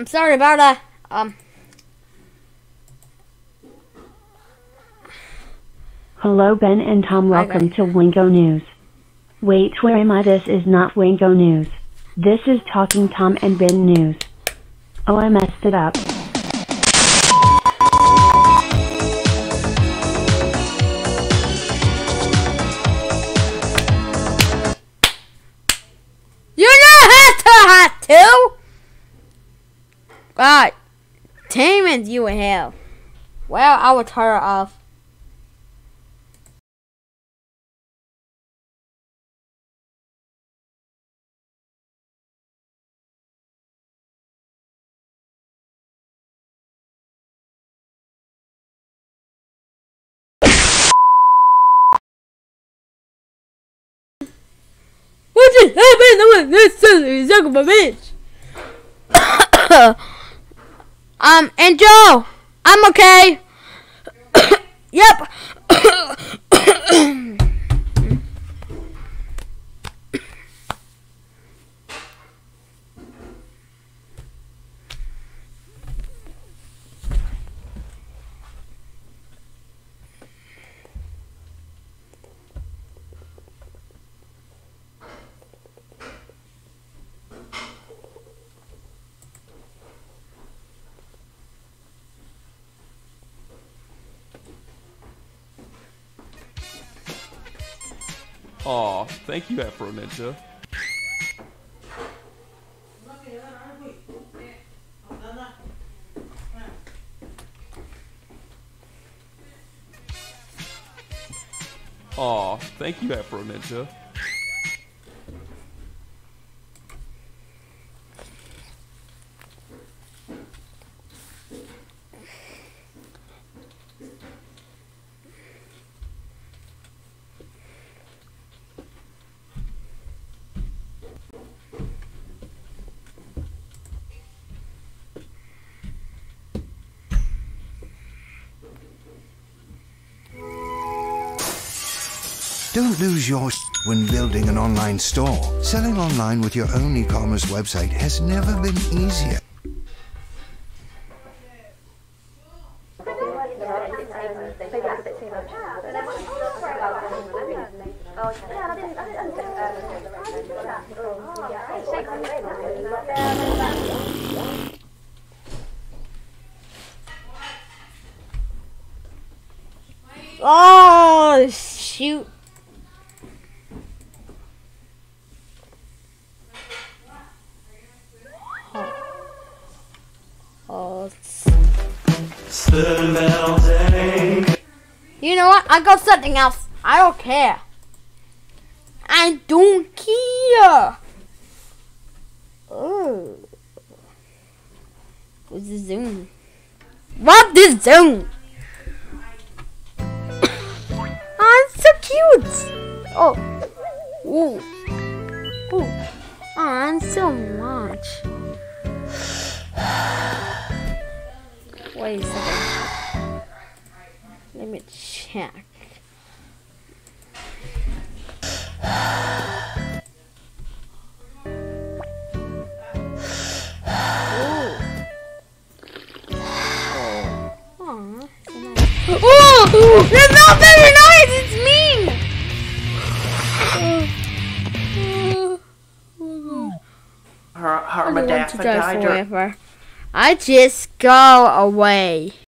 I'm sorry about that. Hello, Ben and Tom. Welcome to Wingo News. Wait, where am I? This is not Wingo News. This is Talking Tom and Ben News. Oh, I messed it up. You don't have to. God, damn you have. Well, I will turn it off. What just happened? This silly son of a bitch. And Joe, I'm okay. Yep. Aw, thank you, Afro Ninja. Aw, thank you, Afro Ninja. Don't lose your when building an online store. Selling online with your own e-commerce website has never been easier. Oh, shoot. You know what? I got something else. I don't care. I don't care. Oh. What's the zoom? What is zoom? Oh, it's so cute. Oh. Ooh. Ooh. Oh, so much. Wait a second. Let me check. Oh, that's not very nice. It's mean. Her I don't want to die forever. I just go away.